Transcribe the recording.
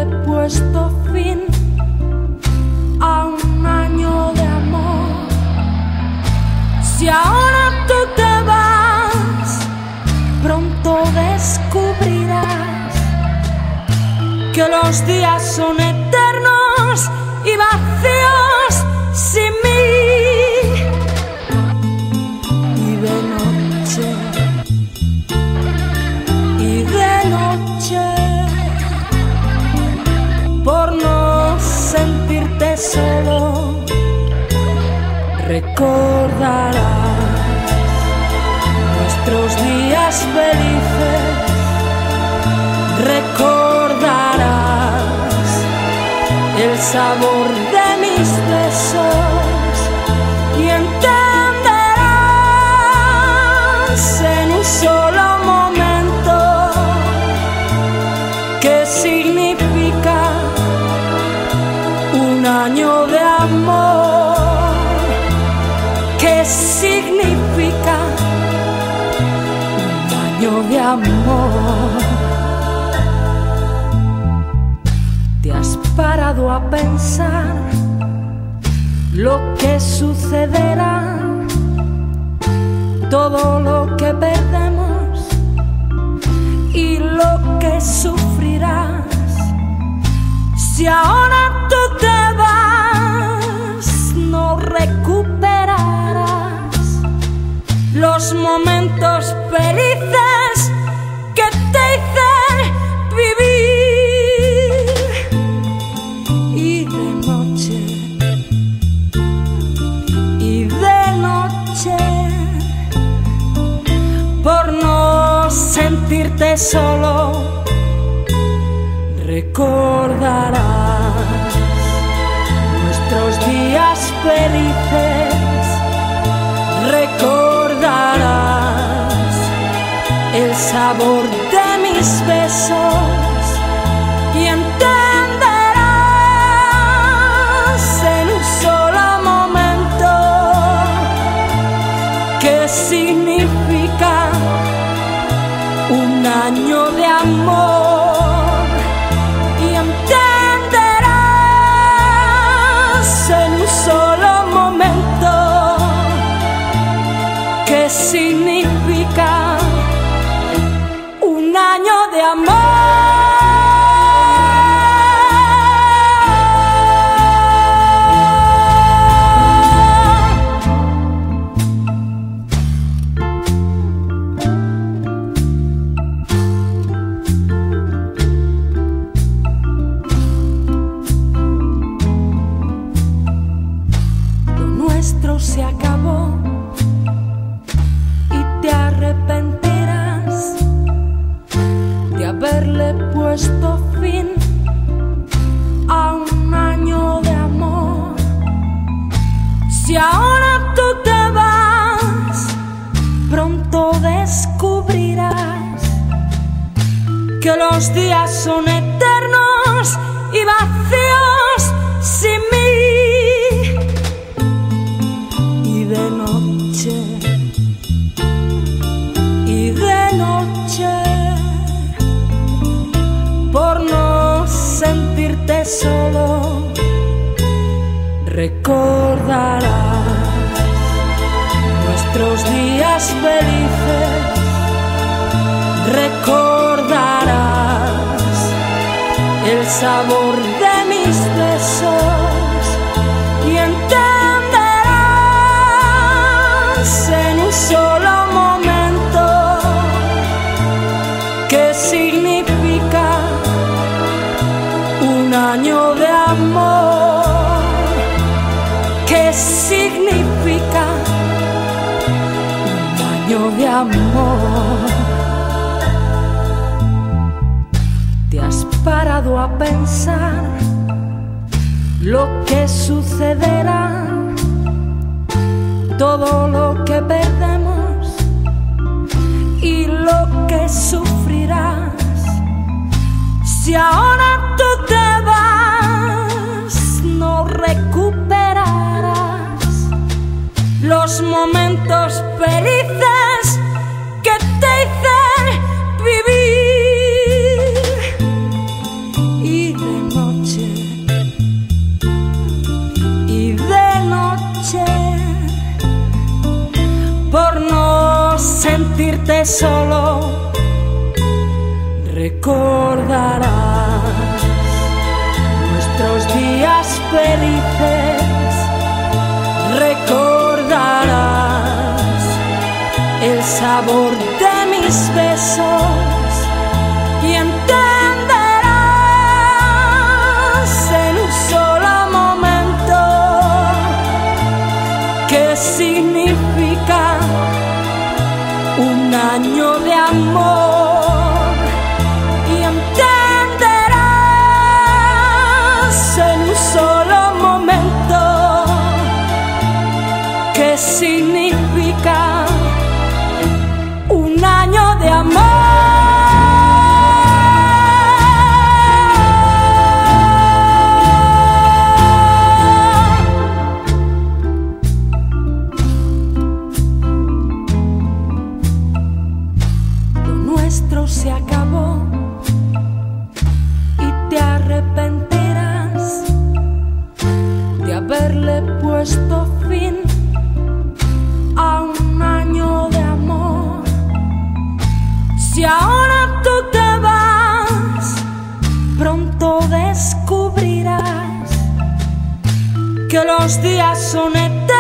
haberle puesto fin a un año de amor. Si ahora tú te vas, pronto descubrirás que los días son eternos y vacíos sin mí. Por no sentirte solo, recordarás nuestros días felices, recordarás el sabor de mis besos y entenderás en un solo momento qué significa un año de amor. ¿Qué significa un año de amor? ¿Te has parado a pensar lo que sucederá? Todo lo que perdemos y lo que sufrirás. Si ahora tú te vas, no recuperarás los momentos felices que te hice vivir. Y de noche, por no sentirte solo, recordarás nuestros días felices, recordarás el sabor de mis besos y entenderás en un solo momento qué significa un año de amor. En un solo momento qué significa un año de amor. Se acabó y te arrepentirás de haberle puesto fin a un año de amor. Si ahora tú te vas, pronto descubrirás que los días son eternos y vacíos sin mí. Por no sentirte solo, recordarás nuestros días felices, recordarás el sabor de mis besos y entenderás en un solo momento qué significa un año de amor. ¿Qué significa un año de amor? ¿Te has parado a pensar lo que sucederá? Todo lo que perdemos y lo que sufrirás. Si ahora tú te vas, no recuperarás los momentos felices que te hice vivir. Y de que solo recordarás nuestros días felices, recordarás el sabor de mis besos y entenderás en un solo momento qué significa un año de amor, y entenderás en un solo momento qué significa un año de amor. Se acabó y te arrepentirás de haberle puesto fin a un año de amor. Si ahora tú te vas, pronto descubrirás que los días son eternos